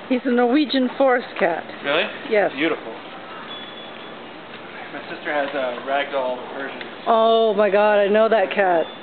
He's a Norwegian forest cat. Really? Yes. Beautiful. My sister has a ragdoll version. Oh my God, I know that cat.